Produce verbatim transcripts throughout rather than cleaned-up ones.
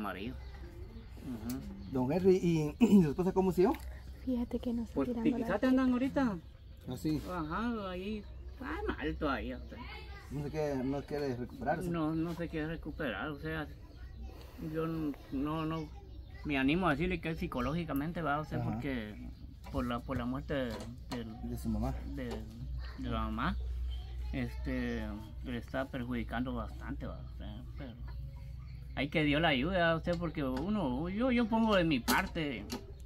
amarillo. Uh-huh. Don Henry, ¿y, y su esposa cómo siguió? Fíjate que no está Pues tirando quizás la... te andan ahorita. Así. Ajá, ahí. Ah, mal todavía. O sea. No sé qué, no quiere recuperarse. No, no se quiere recuperar. O sea, yo no, no me animo a decirle que es psicológicamente, va, o sea, Ajá. porque por la, por la muerte de, de, de su mamá. De, de la mamá, este, le está perjudicando bastante, va, o sea, pero hay que Dios la ayude a usted porque uno, yo, yo pongo de mi parte,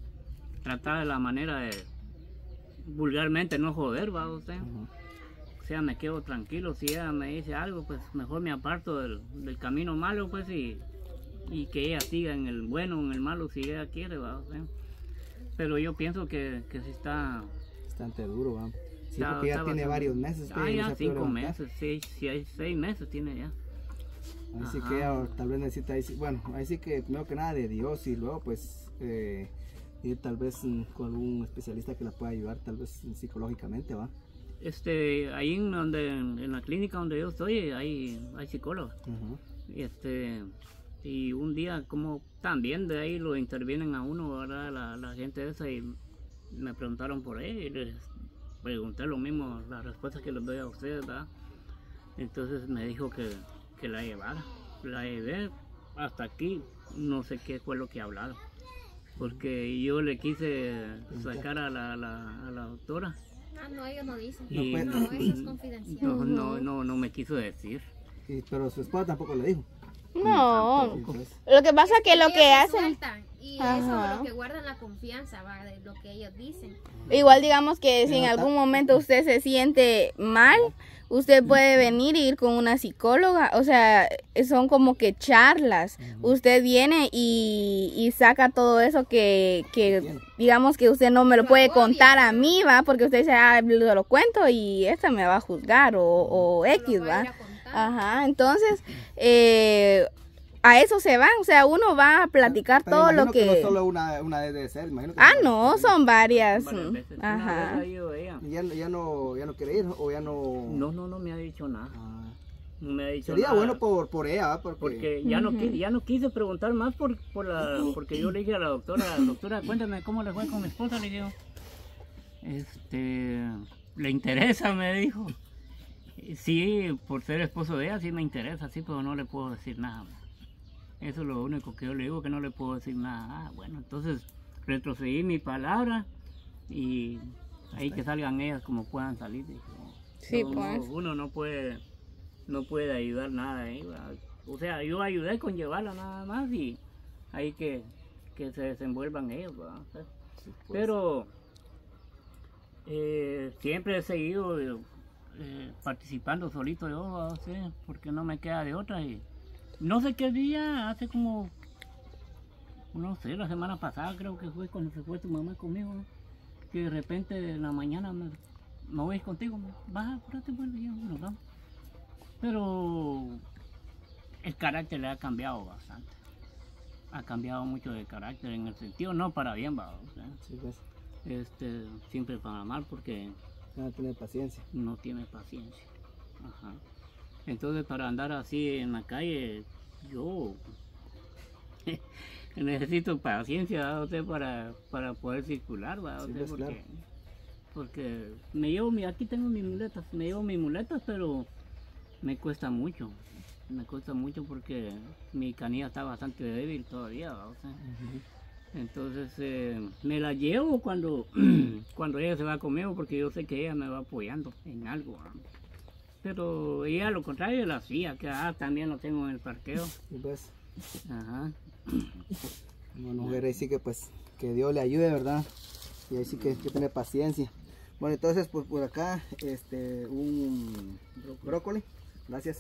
tratar de la manera de vulgarmente no joder, va, usted. Uh-huh. O sea, me quedo tranquilo, si ella me dice algo, pues mejor me aparto del, del camino malo, pues, y, y que ella siga en el bueno, en el malo, si ella quiere, va, o sea. Pero yo pienso que, que si está... Bastante duro, va. Sí, está, porque ya tiene bastante... varios meses. Ah, ya cinco meses, seis, seis, seis meses tiene ya. Así que ella tal vez necesita, bueno, ahí sí que primero que nada de Dios y luego pues eh, ir tal vez con un especialista que la pueda ayudar, tal vez psicológicamente, va. Este, ahí en, donde, en la clínica donde yo estoy hay, hay psicólogos. Uh-huh. y, este, y un día como también de ahí lo intervienen a uno, ¿verdad? La, la gente esa, y me preguntaron por él y les pregunté lo mismo, las respuestas que les doy a ustedes, ¿verdad? Entonces me dijo que, que la llevara, la llevé hasta aquí, no sé qué fue lo que hablaron, porque yo le quise sacar a la, la, a la doctora. Ah, no, ellos no dicen. Y, no, no, eso es confidencial. No, no, no, no me quiso decir. Y, pero su esposa tampoco le dijo. No, lo que pasa es que, que lo que hacen... Y Ajá. eso, lo que guardan la confianza, va, de lo que ellos dicen. Igual digamos que si en algún momento usted se siente mal, usted puede venir y ir con una psicóloga, o sea, son como que charlas. Uh-huh. Usted viene y, y saca todo eso que, que digamos que usted no me lo puede contar a mí, va, porque usted dice, ah, lo, lo cuento y esta me va a juzgar o, o X, va. Ajá, entonces, eh... a eso se van, o sea, uno va a platicar pero todo lo que... que no solo una, una debe ser, imagino que Ah, no, son varias. varias veces. Ajá. Vez ella. ¿Y ya, ya, no, ya no quiere ir o ya no...? No, no, no me ha dicho nada. Ah. No me ha dicho Sería nada. bueno por, por ella, porque, porque ya, uh-huh. no, ya no quise preguntar más por, por la, porque yo le dije a la doctora, doctora, cuéntame cómo le fue con mi esposa, le digo, este, le interesa, me dijo. Sí, por ser esposo de ella, sí me interesa, sí, pero no le puedo decir nada. Eso es lo único que yo le digo, que no le puedo decir nada. Ah, bueno, entonces retrocedí mi palabra y ahí que salgan ellas como puedan salir. Sí, uno, pues. Uno no puede, no puede ayudar nada ahí. O sea, yo ayudé con llevarla nada más y ahí que, que se desenvuelvan ellos. ¿verdad? Sí, pues. Pero eh, siempre he seguido eh, participando solito yo, o sea, porque no me queda de otra. Y no sé qué día, hace como, no sé, la semana pasada creo que fue cuando se fue tu mamá conmigo, ¿no? Que de repente en la mañana me, me voy contigo, baja, apúrate, bueno, ya nos vamos. Pero el carácter le ha cambiado bastante, ha cambiado mucho de carácter en el sentido, no para bien, va, o sea, sí, pues. este, siempre para mal porque no tiene paciencia. No tiene paciencia, ajá. Entonces para andar así en la calle, yo necesito paciencia, ¿va? para, para poder circular, ¿va? Sí, pues, porque, claro. porque me llevo, mi, aquí tengo mis muletas, me llevo mis muletas, pero me cuesta mucho, me cuesta mucho porque mi canilla está bastante débil todavía, ¿va? O sea, uh-huh. Entonces eh, me la llevo cuando, cuando ella se va conmigo porque yo sé que ella me va apoyando en algo, ¿va? Pero ella, a lo contrario, la hacía, que ah, también lo tengo en el parqueo. ¿Sí, pues? Ajá. Bueno, ver, ahí sí que pues, que Dios le ayude, ¿verdad? Y ahí sí que hay que tener paciencia. Bueno, entonces, pues por acá, este, un brócoli, gracias.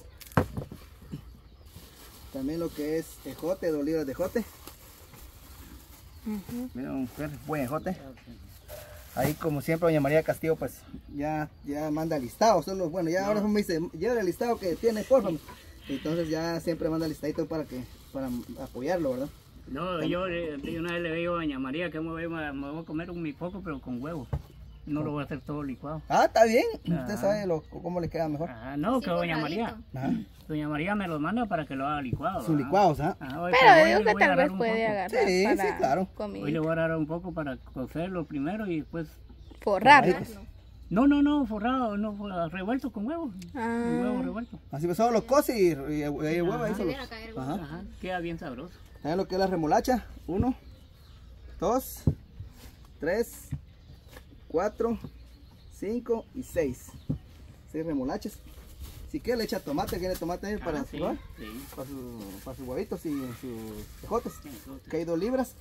También lo que es ejote, dos libras de ejote. Uh-huh. Mira, un buen ejote. Ahí como siempre doña María Castillo pues ya, ya manda listado, son los, bueno ya no. Ahora me dice, lleva el listado que tiene, por favor. Entonces ya siempre manda listadito para que, para apoyarlo, ¿verdad? No, yo, yo una vez le digo a doña María que me voy, me voy a comer un mi poco pero con huevo. no lo voy a hacer todo licuado. Ah, está bien. Usted Ajá. sabe lo, cómo le queda mejor. Ah, no, Sí, que doña María. cortadito. Ajá. Doña María me los manda para que lo haga licuado. Sus ¿verdad? licuados, ¿ah? Ajá, hoy- Pero hoy yo le digo que voy a tal agarrar vez un puede poco. agarrar Sí, sí, para claro. Hoy le comida. voy a agarrar un poco para cocerlo primero y después... Forrarlo. Forraditos. No, no, no, forrado, no, for- revuelto con huevo. Ah. Con huevo revuelto. Así pues solo lo cose y, y, y el huevo ahí Ajá. solo. Viene a caer, Ajá. Ajá, queda bien sabroso. También lo que es la remolacha. Uno, dos, tres, cuatro, cinco y seis. Seis remolachas. Si quiere le echa tomate, tiene tomate ahí para Ah, su, sí, ¿no? sí. para, su, para sus huevitos y sus tejotes. Entonces, Que hay dos libras.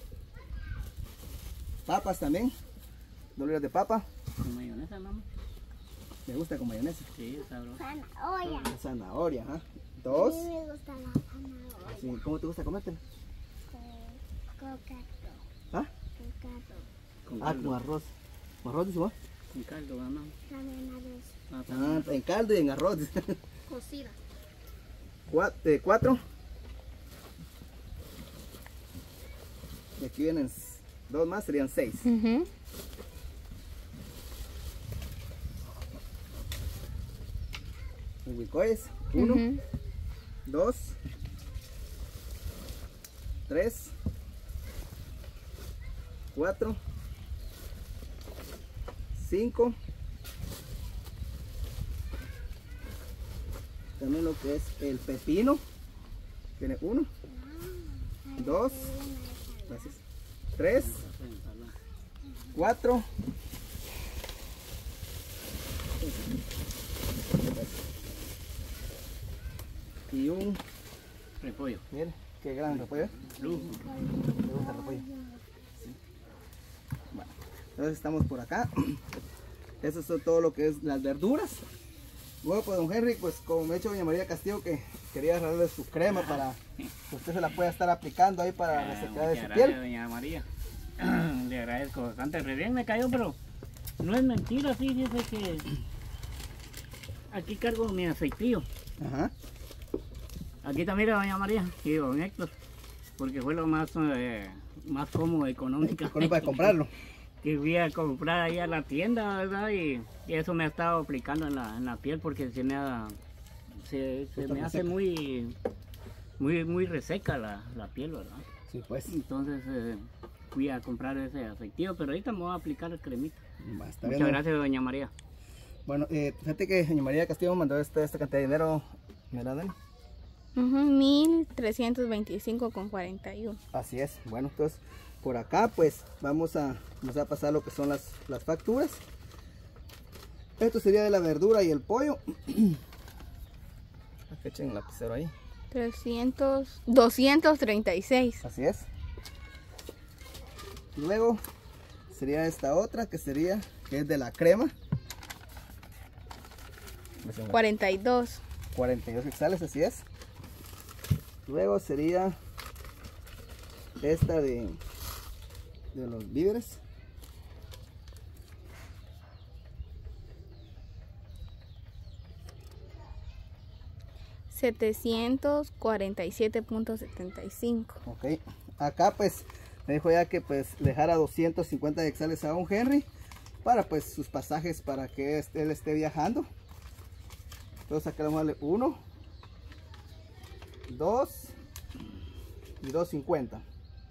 Papas también. Dos libras de papa. con mayonesa, mamá. Me gusta con mayonesa. Sí, es sabroso. Zanahoria. La zanahoria, ajá. Dos. A mí me gusta la zanahoria. Sí, ¿cómo te gusta comértela? Con cocato. ¿Ah? Cocato. Con Ah, caldo. con arroz. ¿Con arroz dice vos? Con caldo, mamá. También arroz. Ah, Ah, en caldo y en arroz. Cocida. Cua- eh, Cuatro. Y aquí vienen s- dos más, serían seis. Ujú. Huicoyes. Uno, Ujú. dos, tres, cuatro, cinco. También lo que es el pepino. Tiene uno, dos, gracias, tres, cuatro. Y un, repollo. miren, qué gran repollo. ¿eh? Lujo. Me gusta el repollo. Sí. Bueno, entonces estamos por acá. Eso es todo lo que es las verduras. Luego pues don Henry, pues como me ha dicho doña María Castillo que quería regalarle su crema para que usted se la pueda estar aplicando ahí para la Ah, sequedad de muchas su gracias, piel. doña María. Le agradezco bastante. Re bien me cayó, pero no es mentira, fíjese que aquí cargo mi aceitillo. Ajá. Aquí también doña María y don Héctor, porque fue lo más, eh, más cómodo económico. Con para comprarlo. Que fui a comprar ahí a la tienda, ¿verdad? Y, y eso me ha estado aplicando en la, en la piel porque se me ha, se, se Está me hace reseca. muy, muy, muy reseca la, la piel, ¿verdad? Sí, pues. Entonces eh, fui a comprar ese aceitillo, pero ahorita me voy a aplicar el cremita. Va, está Muchas bien, ¿no? gracias, doña María. Bueno, eh, fíjate que doña María Castillo mandó esta, esta cantidad de dinero. ¿Verdad, Dani? Ujú, mil trescientos veinticinco con cuarenta y uno. Así es. Bueno, entonces por acá pues vamos a, vamos a pasar lo que son las, las facturas. Esto sería de la verdura y el pollo. Aquí echen el lapicero ahí. trescientos, doscientos treinta y seis. Así es. Luego sería esta otra que sería, que es de la crema. cuarenta y dos. cuarenta y dos quetzales, así es. Luego sería esta de, de los víveres. setecientos cuarenta y siete punto setenta y cinco. Ok, acá pues me dijo ya que pues dejara doscientos cincuenta quetzales a don Henry para pues sus pasajes para que est- él esté viajando. Entonces acá le vamos a darle uno, dos y dos cincuenta.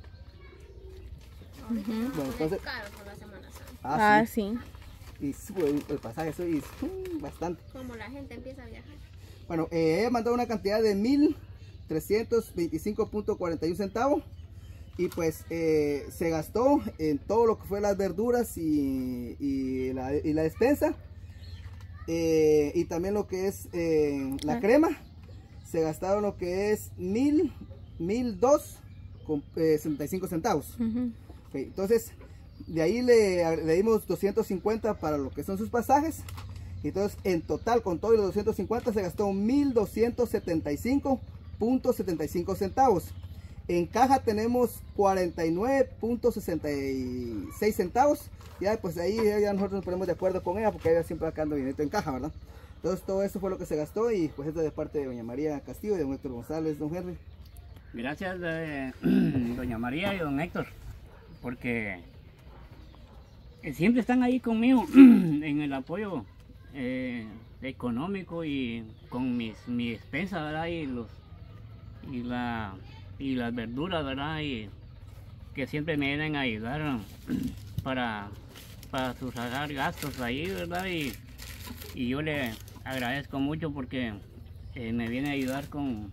Bueno, entonces, Es caro por la Semana Santa. ah, Ah, sí. sí. Y sube el pasaje, eso y mm, bastante. Como la gente empieza a viajar. Bueno, eh, he mandado una cantidad de mil trescientos veinticinco punto cuarenta y uno centavos. Y pues eh, se gastó en todo lo que fue las verduras y, y, la, y la despensa. Eh, y también lo que es eh, la Ah. crema. Se gastaron lo que es mil, mil dos con eh, setenta y cinco centavos. Ujú. Ok, entonces, de ahí le, le dimos doscientos cincuenta para lo que son sus pasajes. Entonces, en total, con todo y los doscientos cincuenta, se gastó mil doscientos setenta y cinco punto setenta y cinco centavos. En caja tenemos cuarenta y nueve punto sesenta y seis centavos. Ya, pues ahí ya nosotros nos ponemos de acuerdo con ella, porque ella siempre acá anda bien en caja, ¿verdad? Entonces, todo eso fue lo que se gastó. Y pues esto es de parte de doña María Castillo y de don Héctor González, don Henry. Gracias, eh, doña María y don Héctor, porque eh, siempre están ahí conmigo en el apoyo eh, económico y con mis, mi despensa, ¿verdad? Y, los, y, la, y las verduras, ¿verdad? Y que siempre me vienen a ayudar para, para sufragar gastos ahí, ¿verdad? Y, y yo le agradezco mucho porque eh, me viene a ayudar con,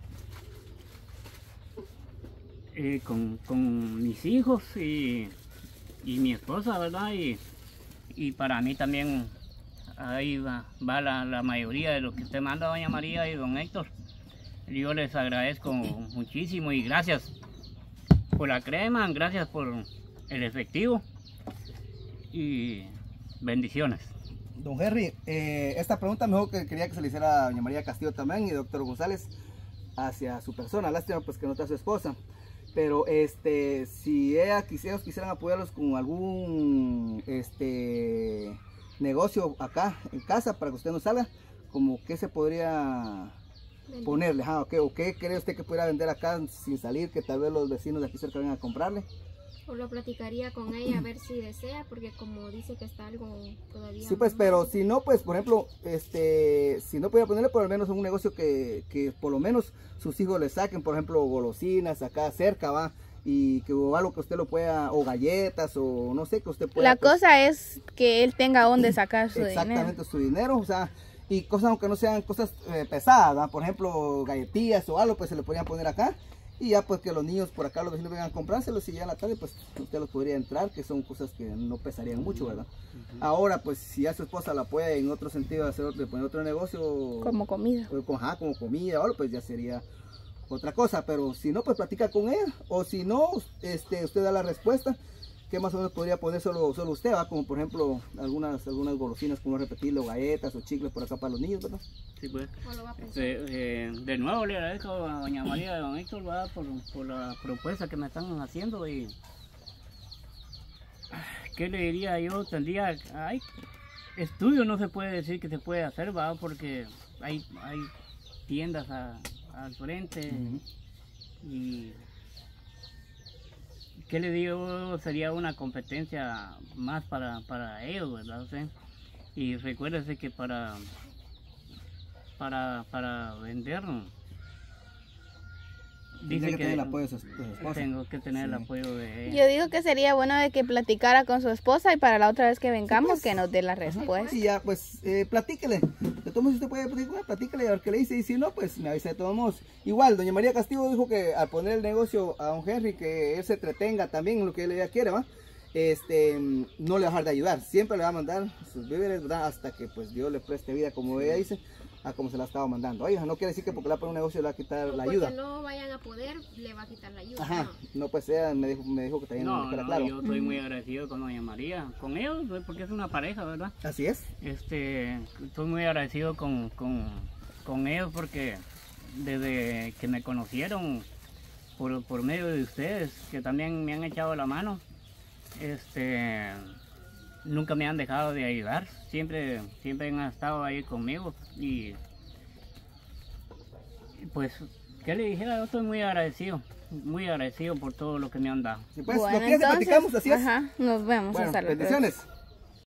eh, con, con mis hijos y, y mi esposa, ¿verdad? Y, y para mí también ahí va, va la, la mayoría de lo que usted manda, doña María y don Héctor. Yo les agradezco muchísimo y gracias por la crema, gracias por el efectivo y bendiciones. Don Henry, eh, esta pregunta mejor que quería que se le hiciera a doña María Castillo también y doctor González hacia su persona. Lástima pues que no está su esposa, pero este, si ella quisiera, quisieran apoyarlos con algún este negocio acá en casa para que usted no salga, como que se podría ponerle, ah, okay, o qué cree usted que pudiera vender acá sin salir, que tal vez los vecinos de aquí cerca vengan a comprarle. O lo platicaría con ella a ver si desea, porque como dice que está algo todavía... Sí, pues, pero si no, pues, por ejemplo, este, si no pudiera ponerle por lo menos un negocio que, que por lo menos sus hijos le saquen, por ejemplo, golosinas acá cerca, va, y que o algo que usted lo pueda, o galletas, o no sé, que usted pueda... La pues, cosa es que él tenga dónde sacar su exactamente, dinero. su dinero, o sea, y cosas aunque no sean cosas eh, pesadas, ¿va? Por ejemplo, galletillas o algo, pues se le podrían poner acá. Y ya pues que los niños por acá, los vecinos vengan a comprárselos y ya en la tarde pues usted los podría entrar, que son cosas que no pesarían mucho, ¿verdad? Uh-huh. Ahora pues si ya su esposa la apoya en otro sentido, hacer otro, de poner otro negocio. Como comida. Pues, con, ajá, como comida, ahora pues ya sería otra cosa, pero si no pues platica con ella, o si no, este, usted da la respuesta. ¿Qué más o menos podría poner solo, solo usted, va? Como por ejemplo algunas, algunas golosinas, como repetirlo, galletas o chicles por acá para los niños, ¿verdad? Sí, pues. Este, eh, de nuevo le agradezco a doña María y a don Héctor, ¿verdad? Por, por la propuesta que me están haciendo y... ¿Qué le diría yo? Tendría... Hay estudio no se puede decir que se puede hacer, ¿va? Porque hay, hay tiendas a, al frente uh-huh. y... ¿Qué le digo? Sería una competencia más para, para ellos, ¿verdad? O sea, y recuérdese que para, para, para vender, dice que, que tener el apoyo de su, de su esposa. Tengo que tener sí. el apoyo de ella. Yo digo que sería bueno de que platicara con su esposa y para la otra vez que vengamos sí, pues, que nos dé la respuesta. Sí, ya, pues eh, platíquele. De todos modos, usted puede platicar, platíquele a ver qué le dice y si no, pues me avisa de todos modos. Igual, doña María Castillo dijo que al poner el negocio a don Henry, que él se entretenga también en lo que ella quiere, ¿va? Este, no le va a dejar de ayudar. Siempre le va a mandar sus víveres, ¿verdad? Hasta que pues Dios le preste vida, como ella dice, a como se la estaba mandando. Oye, no quiere decir que porque le va a poner un negocio le va a quitar o la ayuda. Porque no vayan a poder, le va a quitar la ayuda. Ajá, no, no pues ella me dijo, me dijo que también no, no, no, claro. Yo estoy muy agradecido con doña María, con ellos, porque es una pareja, ¿verdad? Así es. Este, estoy muy agradecido con, con, con ellos porque desde que me conocieron por, por medio de ustedes, que también me han echado la mano, este, nunca me han dejado de ayudar, siempre, siempre han estado ahí conmigo y pues, ¿qué le dijera? Yo estoy muy agradecido, muy agradecido por todo lo que me han dado. Sí, pues, bueno, lo que entonces, platicamos, así es. Ajá, nos vemos. Bueno, hasta luego. bendiciones.